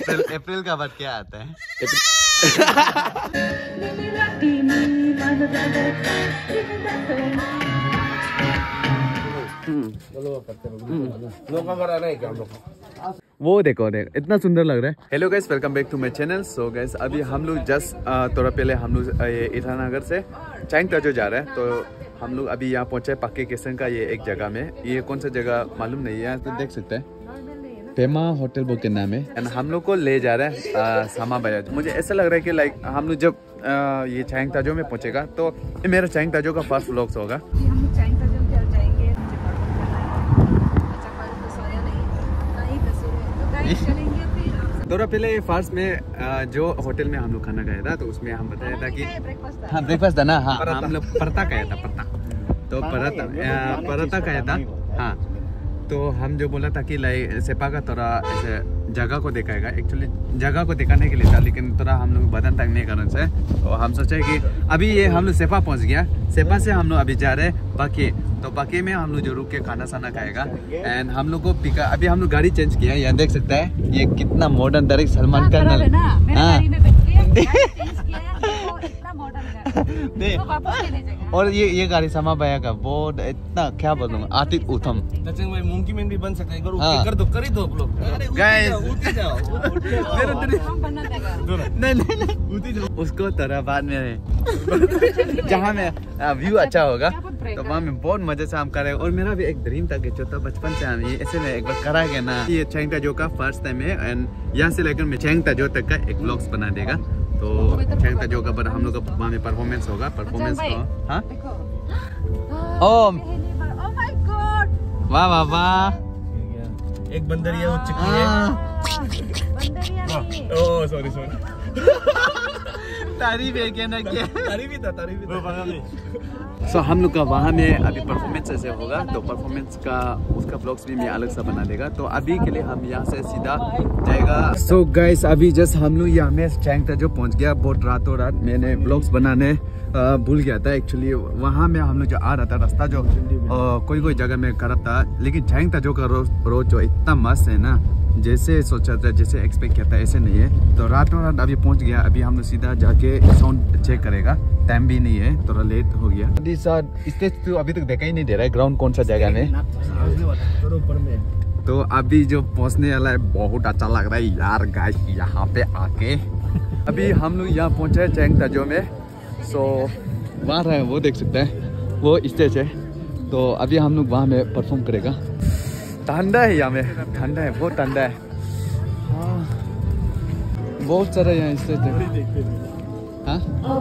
अप्रैल का बाद क्या आता है? वो देखो इतना सुंदर लग रहा है। Hello guys, welcome back to my channel. So guys, अभी हम लोग जस्ट थोड़ा पहले हम लोग ईटानगर से चांग ताजो जा रहे हैं। तो हम लोग अभी यहाँ पहुंचे पाके केसन का ये एक जगह में। ये कौन सा जगह मालूम नहीं है, तो देख सकते हैं पेमा होटल बोल के नाम है। एंड हम लोग को ले जा रहे हैं सामा बाजार। मुझे ऐसा लग रहा है कि लाइक हम लोग जब ये चांग ताजो में पहुंचेगा तो ये मेरा चांग ताजो का फर्स्ट व्लॉग्स होगा। थोड़ा पहले फर्स्ट में जो होटल में हम लोग खाना खाया था तो उसमें हम बताया था कि हाँ ब्रेकफास्ट था ना। हाँ हम लोग पराठा खाया था, तो पराठा खाया था। हाँ तो हम जो बोला था कि लाइक सेपा का थोड़ा ऐसे जगह को दिखाएगा, एक्चुअली जगह को दिखाने के लिए था, लेकिन थोड़ा हम लोग बदन तंगने के कारण से तो हम सोचे कि अभी ये हम लोग सेपा पहुंच गया। सेपा से हम लोग अभी जा रहे हैं बाकी। तो बाकी में हम लोग जो रुक के खाना साना खाएगा। एंड हम लोग को पिका अभी हम लोग गाड़ी चेंज किया, यहाँ देख सकता है ये कितना मॉडर्न डायरेक्ट सलमान खान। और ये गाड़ी समा भैया का बहुत इतना क्या बोलूँगा आतिक उत्तम। मुमकिन में भी बन सकता है, कर दो कर ही दो लोग। नहीं उसको तरह बाद में जहाँ में व्यू अच्छा होगा तो वहाँ में बहुत मजे से हम करेंगे। और मेरा भी एक ड्रीम था कि जो बचपन से हम ये ऐसे में एक बार करा गया ना। ये चांग ताजो का फर्स्ट टाइम है एंड यहाँ से लेकर मैं चांग ताजो तक का एक व्लॉग्स बना देगा। तो चांग ताजो का पर हम लोग का वहाँ में परफॉर्मेंस होगा। परफॉर्मेंस को हाँ वाह वाह वाह, एक बंदरिया हो चुकी है। ओह सॉरी तारीफ है क्या ना क्या? तारीफ ही था। सो हम लोग का वहाँ में अभी परफॉर्मेंस ऐसे होगा तो परफॉर्मेंस का उसका ब्लॉग्स भी मैं अलग सा बना देगा। तो अभी के लिए हम यहाँ से सीधा जाएगा। सो गाइस, अभी जस्ट हम लोग यहाँ में चांग ताजो पहुँच गया। बहुत रातों रात मैंने ब्लॉग्स बनाने भूल गया था एक्चुअली। वहाँ में हम लोग जो आ रहा था रास्ता जो कोई जगह में खराब था, लेकिन चांग ताजो का रोड जो इतना मस्त है ना, जैसे सोचा था जैसे एक्सपेक्ट किया था ऐसे नहीं है। तो रातों रात अभी पहुंच गया। अभी हम लोग सीधा जाके साउंड चेक करेगा, टाइम भी नहीं है, थोड़ा लेट हो गया। स्टेज तो अभी तक देखा ही नहीं दे रहा है ग्राउंड कौन सा जगह में। तो अभी जो पहुंचने वाला है बहुत अच्छा लग रहा है यार गाइस यहाँ पे आके। अभी हम लोग यहाँ पहुंचे हैं चांग ताजो में। सो वहाँ रहे वो देख सकते हैं वो स्टेज है। तो अभी हम लोग वहाँ में परफॉर्म करेगा। ठंडा है यहाँ में, ठंडा है, बहुत ठंडा है। हाँ बहुत सारा यहाँ स्टेज है। हाँ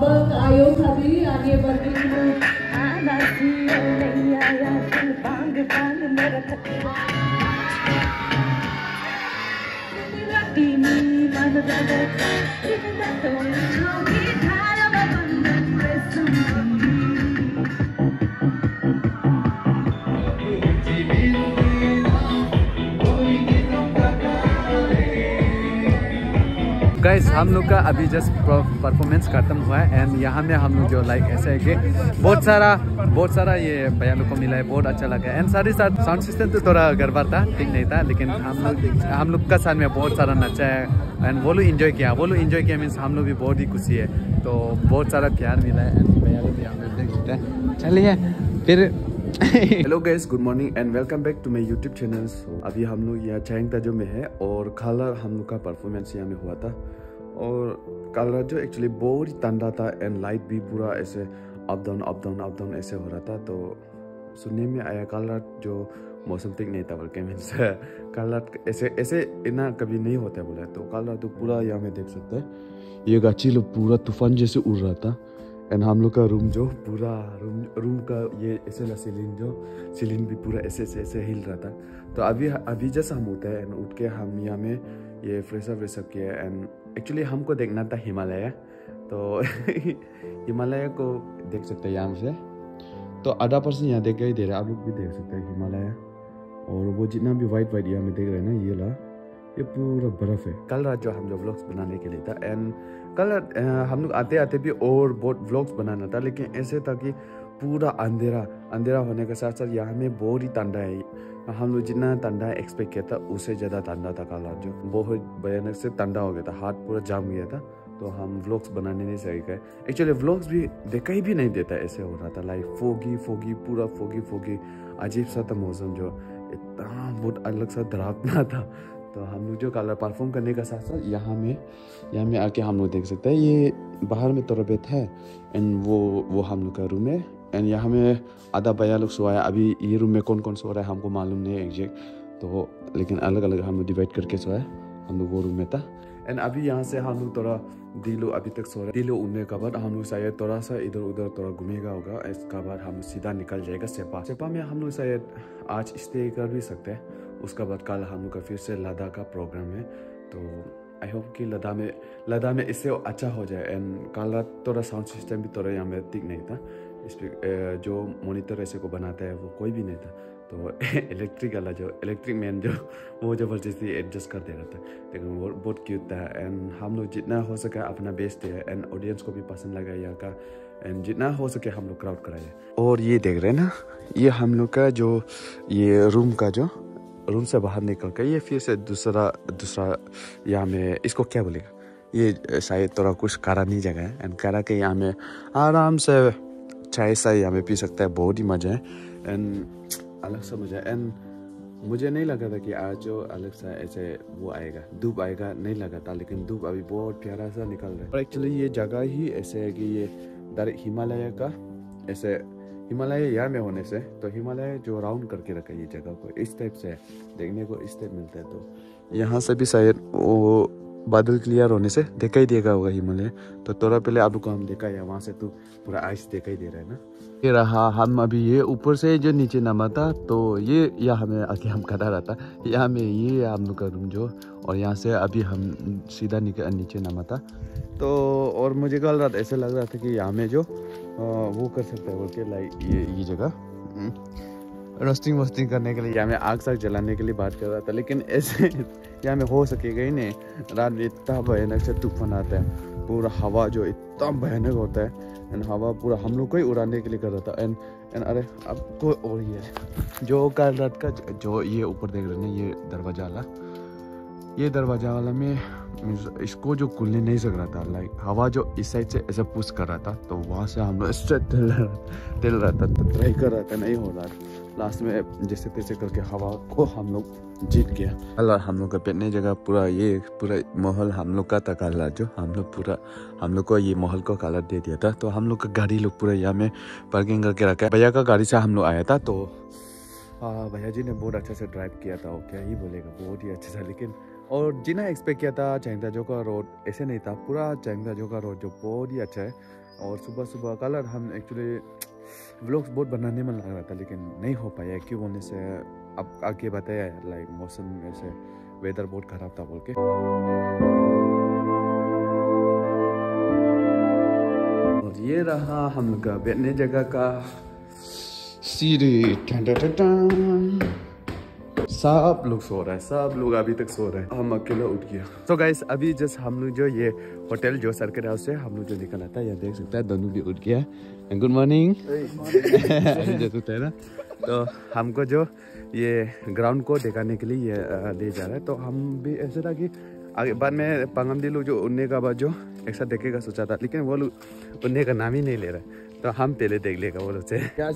गाइस, हम लोग का अभी जस्ट परफॉर्मेंस खत्म हुआ है। एंड यहाँ में हम लोग जो लाइक ऐसा है कि बहुत सारा ये भैया लोग को मिला है, बहुत अच्छा लगा है। एंड साथ ही साथ साउंड सिस्टम तो थोड़ा गड़बड़ था, ठीक नहीं था, लेकिन हम लोग का साथ में बहुत सारा नचा है। एंड वो लोग इन्जॉय किया मीन्स हम लोग भी बहुत ही खुशी है। तो बहुत सारा प्यार मिला है। एंड भैया लोग भी हम लोग देख सकते हैं। चलिए फिर hello guys, good morning and welcome back to my YouTube channel. अभी हम लोग यहाँ चांग ताजो में है और कल हम लोग का परफॉर्मेंस यहाँ में हुआ था। और कल रात जो एक्चुअली बहुत ही ठंडा था एंड लाइट भी पूरा ऐसे अप डाउन ऐसे हो रहा था। तो सुनने में आया कल रात जो मौसम ठीक नहीं था, बल्कि मीन्स कल रात ऐसे इतना कभी नहीं होता बोला। तो कल रात तो पूरा यहाँ में देख सकते हैं ये गाची लोग पूरा तूफान जैसे उड़ रहा था। एंड हम लोग का रूम जो पूरा रूम का ये ऐसे ना सीलिंग भी पूरा ऐसे हिल रहा था। तो अभी जैसा हम उठे एंड उठ के हम यहाँ में ये फ्रेश अप किया। एंड एक्चुअली हमको देखना था हिमालय, तो हिमालय को देख सकते हैं यहाँ से। तो आधा % यहाँ देख ही दे रहा है, आप लोग भी देख सकते हैं हिमालय। और वो जितना भी वाइट यहाँ में देख रहे हैं ना, ये पूरा बर्फ है। कल रात जो हम लोग व्लॉग्स बनाने के लिए था। एंड कल हम लोग आते भी और बहुत व्लॉग्स बनाना था, लेकिन ऐसे था कि पूरा अंधेरा अंधेरा होने के साथ साथ यहाँ में बहुत ही ठंडा है। हम लोग जितना ठंडा एक्सपेक्ट किया था उससे ज़्यादा ठंडा था कल रात, जो बहुत भयानक से ठंडा हो गया था, हाथ पूरा जाम गया था। तो हम व्लॉग्स बनाने नहीं सही गए। एक्चुअली व्लॉग्स भी दिखाई भी नहीं देता, ऐसे हो रहा था लाइक फोगी फोगी, पूरा फोगी फोगी, अजीब सा था मौसम, जो इतना बहुत अलग सा डरावना था। तो हम लोग जो कलर परफॉर्म करने का साथ साथ यहाँ में आके हम लोग देख सकते हैं, ये बाहर में थोड़ा बेट है एंड वो हम लोग का रूम है। एंड यहाँ में आधा भैया लोग सोया है। अभी ये रूम में कौन कौन सो रहा है हमको मालूम नहीं है एग्जैक्ट, तो लेकिन अलग अलग हम लोग डिवाइड करके सोया है। हम लोग वो रूम में था। एंड अभी यहाँ से हम लोग थोड़ा दिलो अभी तक सो रहे हैं। दिलो उड़ने के बाद हम लोग शायद थोड़ा सा इधर उधर थोड़ा घूमेगा होगा। इसके बाद हम सीधा निकल जाएगा सेपा में। हम लोग शायद आज स्टे कर भी सकते हैं। उसके बाद कल हम लोग का फिर से लद्दाख का प्रोग्राम है। तो आई होप कि लद्दाख में इससे अच्छा हो जाए। एंड कल रात थोड़ा साउंड सिस्टम भी थोड़ा यहाँ में ठीक नहीं था। इस पर जो मॉनिटर ऐसे को बनाता है वो कोई भी नहीं था। तो इलेक्ट्रिक वाला जो इलेक्ट्रिक मैन जो वो ज़बरदस्ती एडजस्ट कर दे रहा था, लेकिन वो बहुत क्यूट था। एंड हम लोग जितना हो सका अपना बेस्ट है एंड ऑडियंस को भी पसंद लगा यहाँ का। एंड जितना हो सके हम लोग क्राउड कराए। और ये देख रहे हैं ना, ये हम लोग का जो ये रूम से बाहर निकल कर ये फिर से दूसरा यहाँ में इसको क्या बोलेगा, ये शायद थोड़ा कुछ कारानी जगह है। एंड कारा के यहाँ में आराम से चाय सा यहाँ में पी सकता है, बहुत ही मजा है एंड अलग सा मजा है। एंड मुझे नहीं लगा था कि आज जो अलग सा ऐसे वो आएगा, धूप आएगा, नहीं लगा था, लेकिन धूप अभी बहुत प्यारा सा निकल रहा है। और एक्चुअली ये जगह ही ऐसे है कि ये डायरेक्ट हिमालय का ऐसे हिमालय यहाँ में होने से, तो हिमालय जो राउंड करके रखा है ये जगह को, इस टाइप से देखने को इस टाइप मिलता है। तो यहाँ से भी शायद वो बादल क्लियर होने से दिखाई देगा होगा हिमालय। तो थोड़ा पहले आपको को हम देखा है, वहाँ से तो पूरा आइस दिखाई दे रहा है ना। ये रहा हम अभी ये ऊपर से जो नीचे नामा था, तो ये यहाँ में आके हम खड़ा रहा था। यहाँ में ये हम लोग का रूम जो, और यहाँ से अभी हम सीधा नीचे नामा था। तो और मुझे कल रात ऐसे लग रहा था कि यहाँ में जो वो कर सकता है बोल के, लाइक ये जगह रोस्टिंग वोस्टिंग करने के लिए, यहाँ में आग साग जलाने के लिए बात कर रहा था। लेकिन ऐसे यहाँ में हो सकेगा ही नहीं। रात में इतना भयानक से तूफान आता है, पूरा हवा जो इतना भयानक होता है एंड हवा पूरा हम लोग को ही उड़ाने के लिए कर रहा था। एंड अरे आपको और ये जो कल रात का जो ये ऊपर देख रहे हैं, ये दरवाजा वाला में इसको जो खुलने नहीं सक रहा था, लाइक हवा जो इस साइड से ऐसा पुश कर रहा था, तो वहाँ से हम लोग स्ट्रेट टिल रहा था, तो ट्राई कर रहा था, नहीं हो रहा था। लास्ट में जैसे तैसे करके हवा को हम लोग जीत गया। अल्लाह हम लोग का बैठने जगह पूरा माहौल हम लोग का था कलर, जो हम लोग को ये माहौल को कलर दे दिया था। तो हम लोग का गाड़ी लोग पूरा यहाँ में पार्किंग करके रखा है। भैया का गाड़ी से हम लोग आया था, तो भैया जी ने बहुत अच्छा से ड्राइव किया था। और क्या ही बोलेगा, बहुत ही अच्छा था। लेकिन और जितना एक्सपेक्ट किया था चैंगदाजो का रोड ऐसे नहीं था। पूरा चैंगदाजो का रोड जो बहुत ही अच्छा है। और सुबह कलर हम एक्चुअली व्लॉग्स बहुत बनाने में लग रहा था, लेकिन नहीं हो पाया। क्यों बोलने से अब आगे बताया, लाइक मौसम ऐसे वेदर बहुत खराब था बोल के। और ये रहा हम लोग का बैठने जगह का सीढ़ी। सब लोग सो रहा है, सब लोग अभी तक सो रहे हैं, हम अकेला उठ गया। तो गाइस अभी जस्ट हम लोग जो ये होटल जो सर्किट हाउस से हम लोग जो निकला था, ये देख सकता है दोनों भी उठ गया। गुड मॉर्निंग है ना। तो हमको जो ये ग्राउंड को दिखाने के लिए ये ले जा रहा है। तो हम भी ऐसे था कि आगे बाद में पंगमदी लोग जो उड़ने का बाद जो एक साथ देखेगा सोचा था, लेकिन वो लोग उड़ने का नाम ही नहीं ले रहा। तो हम पहले देख लेगा वो लोग से।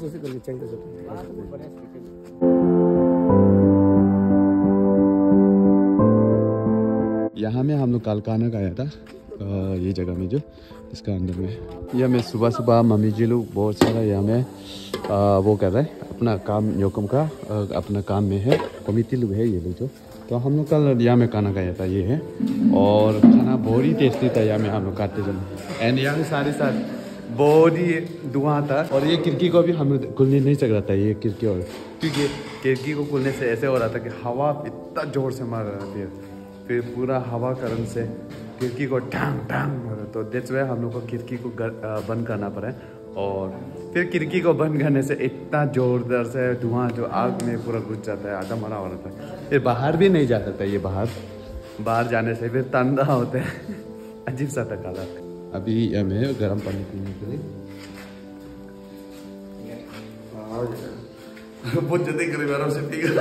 यहाँ में हम लोग कालकाना का आया था, ये जगह में जो इसका अंदर में। यह में सुबह मम्मी जी लोग बहुत सारा यहाँ में वो कर रहे हैं अपना काम, योकम का अपना काम में है। कमिटी लोग है ये लोग जो। तो हम लोग कल यहाँ में खाना खाया था, ये है। और खाना बहुत ही टेस्टी था यहाँ में हम लोग खाते समय। एंड यहाँ में साथ बहुत ही धुआं था। और ये खिड़की को भी हम लोग खुलने नहीं सक रहा था, ये खिड़की। और क्योंकि खिड़की को खुलने से ऐसे हो रहा था कि हवा इतना जोर से मार रहा था, फिर पूरा हवा करने से खिड़की को टांग मारा। तो दैट्स व्हाई हम लोग को खिड़की को बंद करना पड़ा। और फिर खिड़की को बंद करने से इतना जोरदार से धुआं जो आग में पूरा घुस जाता है, आधा मरा हो रहा था। फिर बाहर भी नहीं जा सकता, ये बाहर जाने से फिर ठंडा होता है, अजीब सा था काला। अभी हमें गर्म पानी पीने के लिए बहुत जल्दी करीब आराम से पीगा।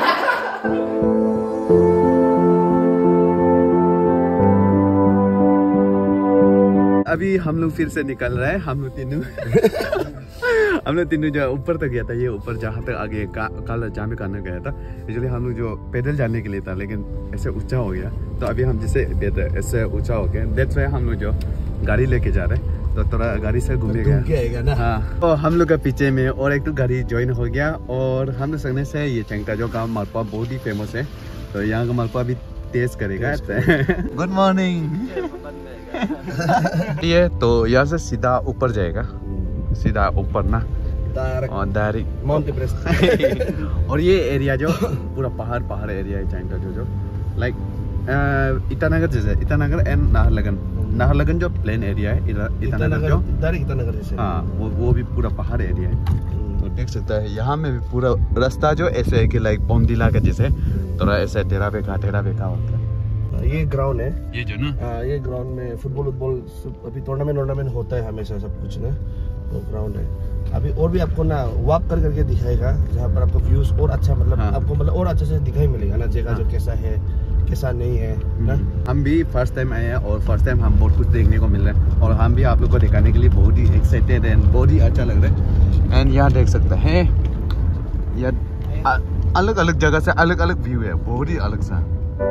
अभी हम लोग फिर से निकल रहे हैं, हम लोग तीनों जो ऊपर तक गया था, ये ऊपर जहाँ तक आगे कल जहाँ में करने गया था। इसलिए हम लोग जो पैदल जाने के लिए था, लेकिन ऐसे ऊंचा हो गया, तो अभी हम जैसे ऐसे ऊंचा हो गया, दैट्स व्हाई हम लोग जो गाड़ी लेके जा रहे हैं, तो थोड़ा गाड़ी से घूमेगा ना। हाँ, तो हम लोग का पीछे में और एक तो गाड़ी ज्वाइन हो गया, और हम लोग संगने से ये चेंगताजो का मालपुआ बहुत ही फेमस है, तो यहाँ का मालपुआ भी टेस्ट करेगा। Good morning. ये तो यहाँ से सीधा ऊपर जाएगा, सीधा ऊपर ना, और डायरेक्ट माउंट एवरेस्ट। और ये एरिया जो पूरा पहाड़ एरिया है चेंगताजो, जो लाइक ईटानगर जैसे, ईटानगर एंड नाहरलगुन जो प्लेन एरिया है, ईटानगर जो ईटानगर जैसे, हाँ वो भी पूरा पहाड़ एरिया है। तो देख सकता है यहाँ में भी पूरा रास्ता जो ऐसे है कि लाइक बोमदिला का जैसे थोड़ा ऐसे टेढ़ा बेका होता है। ये ग्राउंड है, ये जो ना, ये ग्राउंड में फुटबॉल अभी टूर्नामेंट होता है हमेशा, सब कुछ ना, तो ग्राउंड है। अभी और भी आपको ना वॉक करके दिखाएगा, जहाँ पर आपको व्यूज और अच्छा मतलब आपको मतलब और अच्छे से दिखाई मिलेगा ना, जगह जो कैसा है कैसा नहीं है ना। हम भी फर्स्ट टाइम आए हैं, और फर्स्ट टाइम हम बहुत कुछ देखने को मिल रहा है, और हम भी आप लोग को दिखाने के लिए बहुत ही एक्साइटेड एंड बहुत ही अच्छा लग रहा है। एंड यहाँ देख सकते हैं, यह अलग अलग जगह से अलग अलग व्यू है, बहुत ही अलग सा।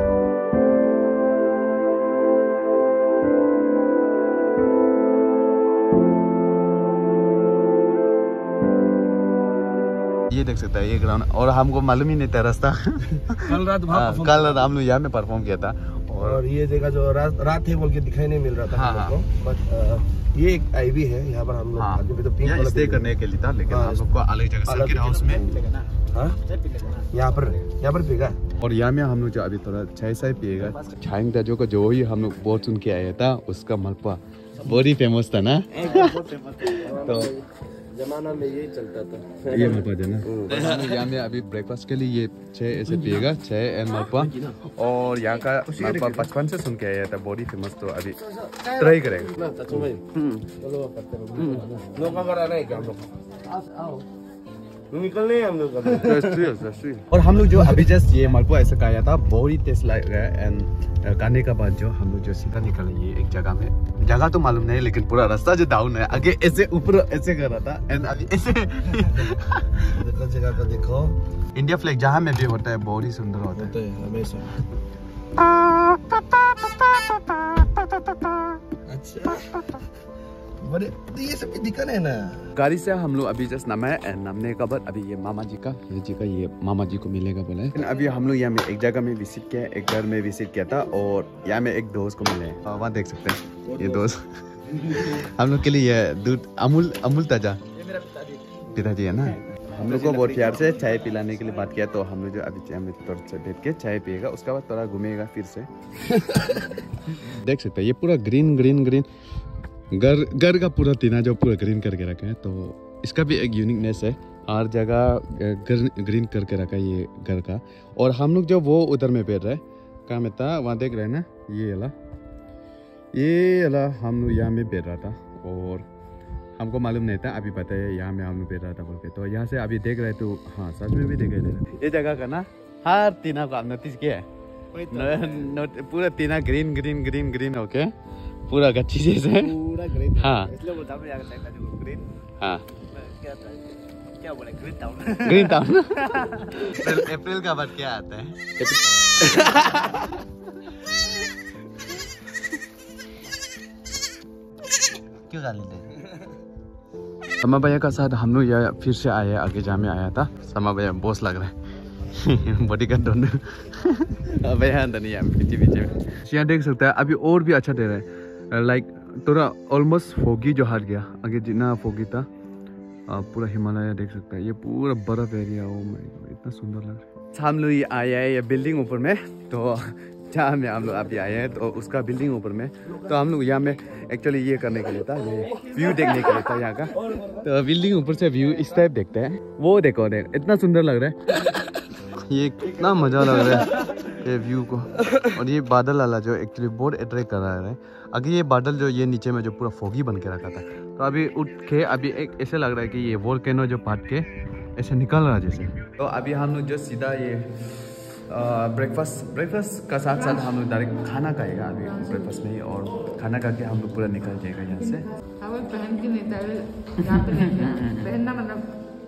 ये देख सकता है ये ग्राउंड, और हमको मालूम ही नहीं था रास्ता। कल रात हम लोग यहाँ में परफॉर्म किया था, और ये जगह जो रात है बोल के दिखाई नहीं मिल रहा था हम लोग को, बट ये एक आईवी है यहाँ पर हम लोग आगे तो पिंक स्टे करने के लिए था, लेकिन हम लोग को अलग जगह सर्किट हाउस में यहाँ पर पिएगा। और यहाँ में हम लोग जो अभी थोड़ा चाय साय पिएगा, चेंगताजो को जो ही हम लोग बहुत सुन के आया था, उसका मालपुआ बहुत ही फेमस था ना। तो जमाना में ये चलता था, ये मालपुआ जो ना, यहाँ में अभी ब्रेकफास्ट के लिए ये चाय ऐसे पिएगा, चाय एंड मालपुआ। और यहाँ का मालपुआ बचपन से सुन के आया था, बहुत ही फेमस, तो अभी ट्राई करेंगे। निकलने हम लोग और हम लोग जो अभी जस्ट ये मालपुआ ऐसा खाया था, बहुत ही टेस्ट लग रहा है। एंड खाने का बाद जो हम लोग जो सीधा निकले ये एक जगह में, जगह तो मालूम नहीं, लेकिन पूरा रास्ता जो डाउन है, आगे ऐसे ऊपर ऐसे कर रहा था, एंड अभी ऐसे जगह का देखो, इंडिया फ्लैग जहाँ में भी होता है बहुत ही सुंदर होता है हमेशा। अच्छा बड़े तो ये सब दिक्कत है ना। गाड़ी से हम लोग अभी जस्ट नामा है, एंड नामने का बाद अभी ये मामा जी का ये मामा जी को मिलेगा बोला है। अभी हम लोग यहाँ में एक जगह में विजिट किया, एक घर में विजिट किया था, और यहाँ में एक दोस्त को मिले, वहाँ देख सकते हैं ये दोस्त। हम लोग के लिए ये दूध अमूल ताजा पिताजी है ना। हम लोग को बहुत प्यार से चाय पिलाने के लिए बात किया, तो हम लोग जो अभी चाय में थोड़ा सा बैठ के चाय पिएगा, उसके बाद थोड़ा घूमेगा फिर से। देख सकते हैं ये पूरा ग्रीन घर का पूरा टीना जो पूरा ग्रीन करके रखा है, तो इसका भी एक यूनिकनेस है, हर जगह ग्रीन करके रखा है ये घर का। और हम लोग जो वो उधर में बैठ रहे कहाँ में था, वहाँ देख रहे हैं ना, ये अला हम लोग यहाँ में बैठ रहा था, और हमको मालूम नहीं था, अभी पता है यहाँ में हम लोग बैठ रहा था बोल के। तो यहाँ से अभी देख रहे तो हाँ सच में भी दिखाई दे रहा। ये जगह का ना हर टीना को आप नोटिस किया है, पूरा टीना ग्रीन ओके, पूरा गच्ची जैसे पूरा ग्रीन। हाँ इसलिए बोलता हूं यहाँ का जो ग्रीन। हाँ क्या बोले ग्रीन टाउन। अप्रैल का बाद क्या आता है? क्यों गाली दे? समा भैया का साथ हम लोग यहाँ फिर से आए, आगे जहाँ में आया था। समा भैया बॉस लग रहा है। बॉडी का दोनों भैया नहीं है पीछे में। यहाँ देख सकता है अभी और भी अच्छा दे रहा है, लाइक थोड़ा ऑलमोस्ट फोगी जो हट गया, आगे जितना फोगी था पूरा हिमालय देख सकता है, ये पूरा बर्फ एरिया। ओ माय गॉड इतना सुंदर लग रहा है। हम लोग ये आए हैं ये बिल्डिंग ऊपर में, तो जहाँ में हम लोग अभी आए हैं तो उसका बिल्डिंग ऊपर में, तो हम लोग यहाँ में एक्चुअली ये करने के लिए था, ये व्यू देखने के लिए था यहाँ का। तो बिल्डिंग ऊपर से व्यू इस टाइप देखते हैं, वो देखो इतना सुंदर लग रहा है, ये कितना मजा लग रहा है ये व्यू को। और ये बादल वाला जो एक्चुअली बहुत अट्रैक्ट कर रहा है। अगर ये बादल जो ये नीचे में जो पूरा फोगी बन के रखा था, तो अभी उठ के अभी एक ऐसे लग रहा है कि ये वोल्केनो जो फाट के ऐसे निकल रहा जैसे। तो अभी हम लोग जो सीधा ये ब्रेकफास्ट का साथ साथ हम लोग डायरेक्ट खाना खाएगा अभी ब्रेकफास्ट में, और खाना खा के हम लोग पूरा निकल जाएगा यहाँ से। पहन के नहीं यहाँ पे पहनना मतलब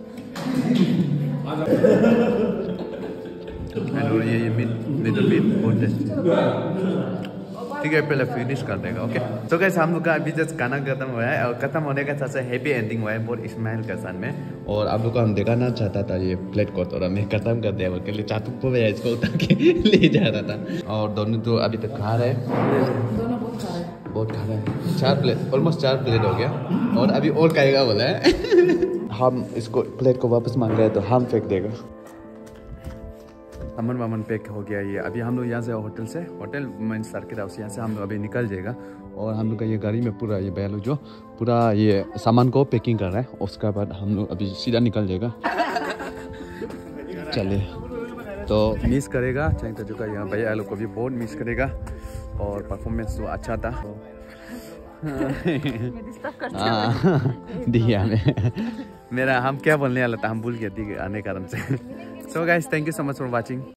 और ये मिडल मीट बहुत टेस्टी। ठीक है, पहले फिनिश कर देगा। ओके, तो गाइस हम लोग का अभी जस्ट खाना खत्म हुआ है, और खत्म होने का साथ साथ हैप्पी एंडिंग हुआ है बहुत स्माइल के साथ में। और आप लोग को हम दिखाना चाहता था ये प्लेट को, तो मैं खत्म कर दिया उसके लिए चाटू को मैं इसको उतार के ले जा रहा था। और दोनों तो अभी तक खा रहे हैं, बहुत खा रहे हैं। 4 प्लेट, ऑलमोस्ट 4 प्लेट हो गया, और अभी और खाएगा बोला है। हम इसको प्लेट को वापस मांग रहे हैं तो हम फेंक देगा। अमन वामन पैक हो गया ये। अभी हम लोग यहाँ से होटल में सर्किट हाउस यहाँ से हम लोग अभी निकल जाएगा, और हम लोग का ये गाड़ी में पूरा ये भैया लोग जो पूरा ये सामान को पैकिंग कर रहा है। उसके बाद हम लोग अभी सीधा निकल जाएगा। चलिए, तो मिस करेगा चाहे तो जो यहाँ भैया लोग को भी बहुत मिस करेगा, और परफॉर्मेंस तो अच्छा था। दिया मेरा हम क्या बोलने वाला था, हम भूल गए आने कारण से। So guys, thank you so much for watching.